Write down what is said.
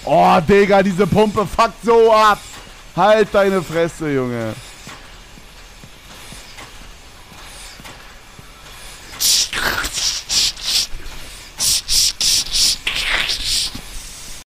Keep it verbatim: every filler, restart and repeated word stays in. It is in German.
Oh, Digga, diese Pumpe fuckt so ab. Halt deine Fresse, Junge.